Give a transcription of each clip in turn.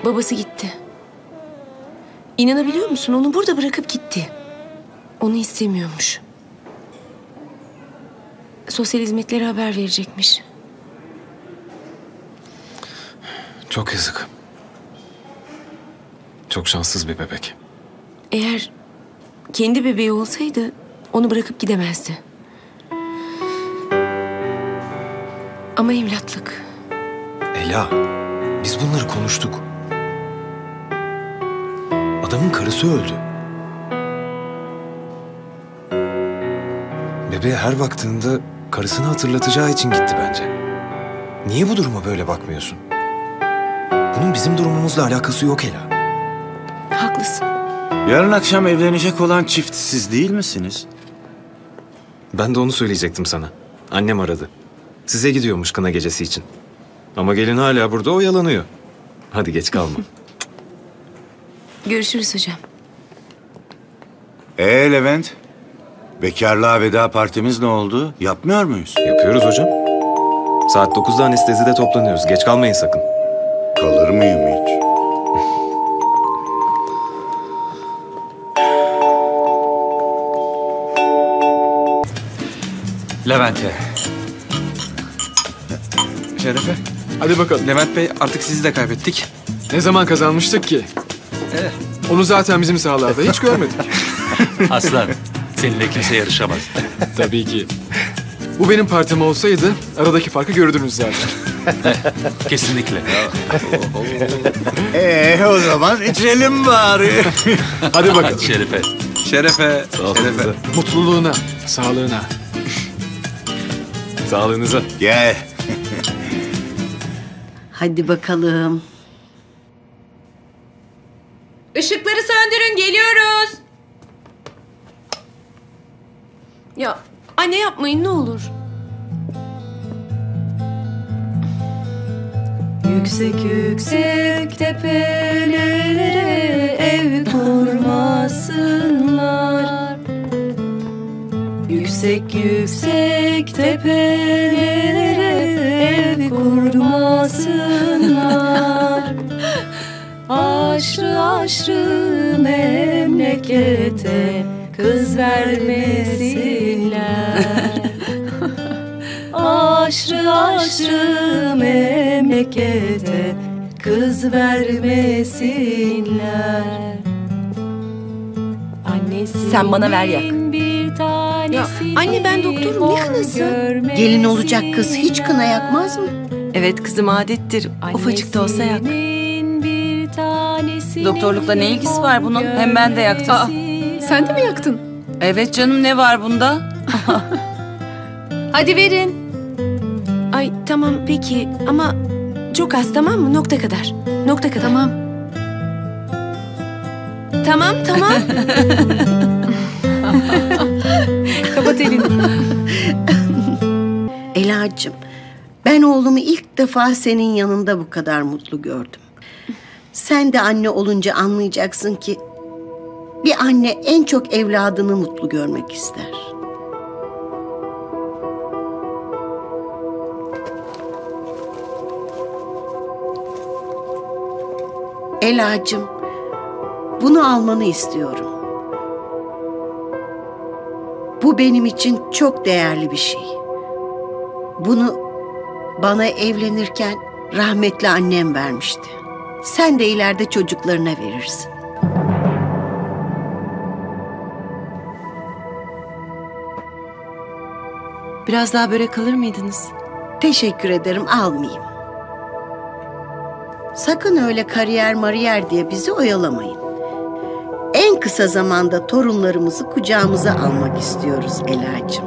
Babası gitti. İnanabiliyor musun? Onu burada bırakıp gitti. Onu istemiyormuş. Sosyal hizmetlere haber verecekmiş. Çok yazık. Çok şanssız bir bebek. Eğer kendi bebeği olsaydı onu bırakıp gidemezdi. Ama evlatlık. Ela, biz bunları konuştuk. Adamın karısı öldü. Bebeğe her baktığında karısını hatırlatacağı için gitti bence. Niye bu duruma böyle bakmıyorsun? Bunun bizim durumumuzla alakası yok Ela. Haklısın. Yarın akşam evlenecek olan çift siz değil misiniz? Ben de onu söyleyecektim sana. Annem aradı. Size gidiyormuş kına gecesi için. Ama gelin hala burada oyalanıyor. Hadi geç kalma. Görüşürüz hocam. Levent, bekarlığa veda partimiz ne oldu? Yapmıyor muyuz? Yapıyoruz hocam. Saat 9'da anestezide toplanıyoruz. Geç kalmayın sakın. Kalır mıyım hiç? Levent'e. Şerefe. Hadi bakalım. Levent Bey, artık sizi de kaybettik. Ne zaman kazanmıştık ki? Onu zaten bizim sahalarda hiç görmedik. Aslan, seninle kimse yarışamaz. Tabii ki. Bu benim partim olsaydı aradaki farkı görürdünüz zaten. Kesinlikle. O zaman içelim bari. Hadi bakalım. Şerefe. Şerefe. Sağlığınıza. Mutluluğuna, sağlığına. Sağlığınıza. Gel. Hadi bakalım. Işıkları söndürün, geliyoruz. Ya anne yapmayın ne olur. Yüksek yüksek tepelere ev kurmasınlar. Yüksek yüksek tepelere ev kurmasınlar. Aşrı aşrı memlekete kız vermesinler. Aşrı aşrı memlekete kız vermesinler. Annesi Sen bana ver yak. Ya anne ben doktorum, ne kınası? Gelin olacak kız hiç kına yakmaz mı? Evet kızım, adettir. Ufacık da olsa yak. Doktorlukla ne ilgisi var bunun? Hem ben de yaktım. Sen de mi yaktın? Evet canım, ne var bunda? Hadi verin. Ay tamam peki ama çok az, tamam mı? Nokta kadar. Nokta kadar. Tamam. Tamam tamam. Kapat elini. Elacığım, ben oğlumu ilk defa senin yanında bu kadar mutlu gördüm. Sen de anne olunca anlayacaksın ki bir anne en çok evladını mutlu görmek ister. Elacığım, bunu almanı istiyorum. Bu benim için çok değerli bir şey. Bunu bana evlenirken rahmetli annem vermişti. Sen de ileride çocuklarına verirsin. Biraz daha börek alır mıydınız? Teşekkür ederim, almayayım. Sakın öyle kariyer mariyer diye bizi oyalamayın. En kısa zamanda torunlarımızı kucağımıza almak istiyoruz Elacığım.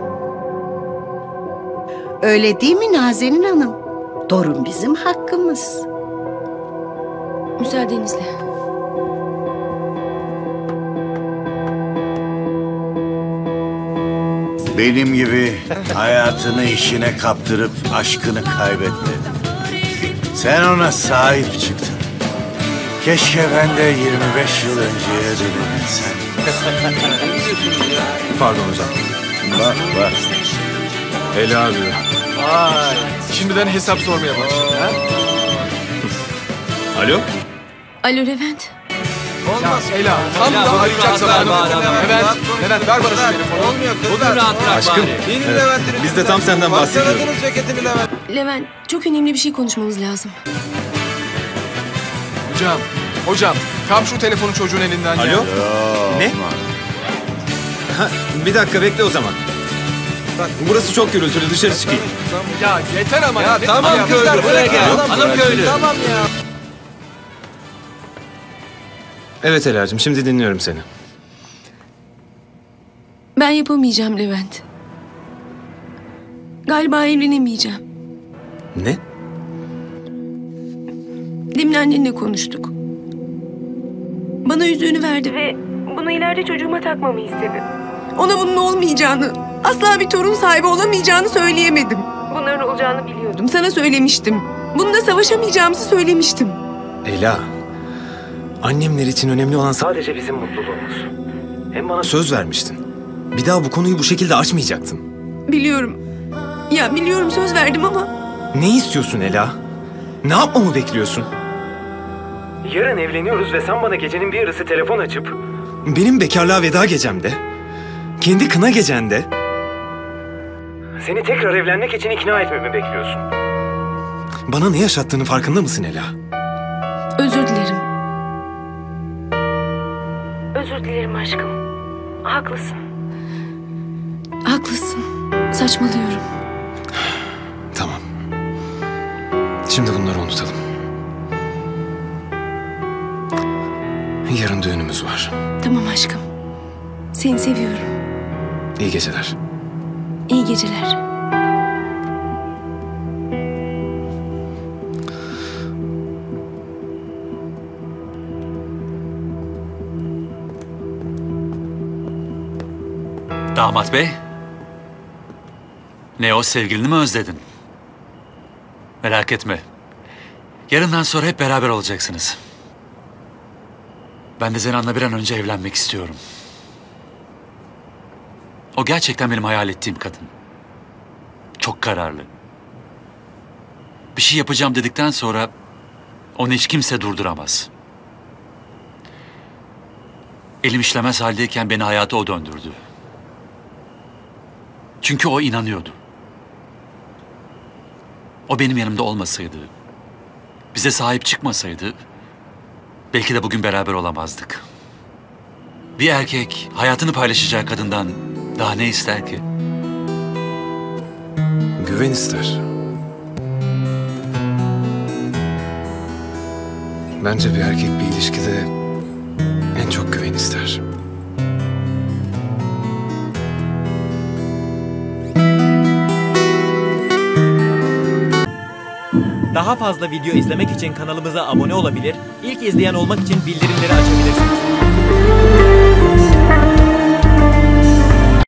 Öyle değil mi Nazenin Hanım? Torun bizim hakkımız. Müsaadenizle. Benim gibi hayatını işine kaptırıp aşkını kaybetme. Sen ona sahip çıktın. Keşke ben de 25 yıl önceye dönebilsem. Pardon hocam. Bak bak. Ela abi. Ay, şimdiden hesap sormaya başladı ha? Alo? Alo Levent. Ya Ela, tam da arayacak zamanı bu. Levent ver bana şu telefonu. Olmuyor kız. Bugün rahat bırak Aşkım. bari. Değil mi Evet, Levent'in? biz de tam senden bahsediyorduk. Baksana ceketini Levent. Levent çok önemli bir şey konuşmamız lazım. Hocam, kam şu telefonu çocuğun elinden ya. Alo? Ne? Ha, bir dakika bekle o zaman. Burası çok gürültülü, dışarı çıkayım. Ya yeter ama. Ya Ne- tamam Ya köylü kızlar, buraya bırak gel. ya. Hanım köylü. Tamam ya. Evet Ela'cığım, şimdi dinliyorum seni. Ben yapamayacağım Levent. Galiba evlenemeyeceğim. Ne? Demin annenle konuştuk. Bana yüzüğünü verdi ve bunu ileride çocuğuma takmamı istedi. Ona bunun olmayacağını, asla bir torun sahibi olamayacağını söyleyemedim. Bunların olacağını biliyordum. Sana söylemiştim. Bununla savaşamayacağımızı söylemiştim. Ela, annemler için önemli olan sadece bizim mutluluğumuz. Hem bana söz vermiştin. Bir daha bu konuyu bu şekilde açmayacaktın. Biliyorum. Ya biliyorum söz verdim ama... Ne istiyorsun Ela? Ne yapmamı bekliyorsun? Yarın evleniyoruz ve sen bana gecenin bir yarısı telefon açıp... Benim bekarlığa veda gecemde, kendi kına gecende... Seni tekrar evlenmek için ikna etmemi bekliyorsun. Bana ne yaşattığını farkında mısın Ela? Özür dilerim. Özür dilerim aşkım. Haklısın. Haklısın. Saçmalıyorum. Tamam. Şimdi bunları unutalım. Yarın düğünümüz var. Tamam aşkım. Seni seviyorum. İyi geceler. İyi geceler. Damat bey. Ne o, sevgilini mi özledin? Merak etme. Yarından sonra hep beraber olacaksınız. Ben de Zenan'la bir an önce evlenmek istiyorum. O gerçekten benim hayal ettiğim kadın. Çok kararlı. Bir şey yapacağım dedikten sonra onu hiç kimse durduramaz. Elim işlemez haldeyken beni hayata o döndürdü. Çünkü o inanıyordu. O benim yanımda olmasaydı, bize sahip çıkmasaydı, belki de bugün beraber olamazdık. Bir erkek hayatını paylaşacağı kadından daha ne ister ki? Güven ister. Bence bir erkek bir ilişkide en çok güven ister. Daha fazla video izlemek için kanalımıza abone olabilir, ilk izleyen olmak için bildirimleri açabilirsiniz.